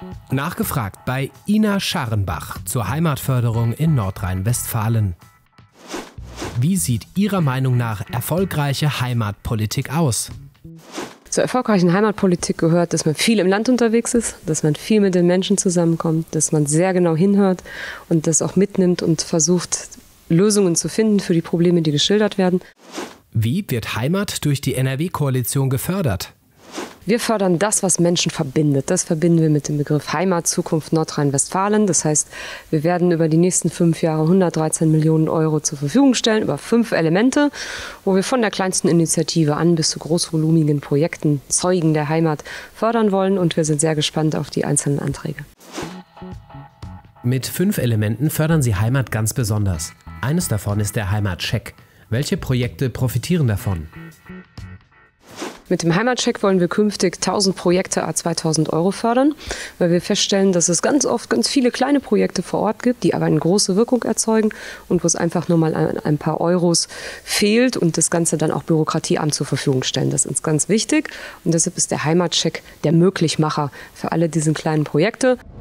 Nachgefragt bei Ina Scharrenbach zur Heimatförderung in Nordrhein-Westfalen. Wie sieht Ihrer Meinung nach erfolgreiche Heimatpolitik aus? Zur erfolgreichen Heimatpolitik gehört, dass man viel im Land unterwegs ist, dass man viel mit den Menschen zusammenkommt, dass man sehr genau hinhört und das auch mitnimmt und versucht, Lösungen zu finden für die Probleme, die geschildert werden. Wie wird Heimat durch die NRW-Koalition gefördert? Wir fördern das, was Menschen verbindet. Das verbinden wir mit dem Begriff Heimat, Zukunft Nordrhein-Westfalen. Das heißt, wir werden über die nächsten 5 Jahre 113 Millionen Euro zur Verfügung stellen, über 5 Elemente, wo wir von der kleinsten Initiative an bis zu großvolumigen Projekten Zeugen der Heimat fördern wollen. Und wir sind sehr gespannt auf die einzelnen Anträge. Mit 5 Elementen fördern Sie Heimat ganz besonders. Eines davon ist der Heimatcheck. Welche Projekte profitieren davon? Mit dem Heimatcheck wollen wir künftig 1000 Projekte à 2000 Euro fördern, weil wir feststellen, dass es ganz oft ganz viele kleine Projekte vor Ort gibt, die aber eine große Wirkung erzeugen und wo es einfach nur mal an ein paar Euros fehlt und das Ganze dann auch bürokratiearm zur Verfügung stellen. Das ist uns ganz wichtig und deshalb ist der Heimatcheck der Möglichmacher für alle diese kleinen Projekte.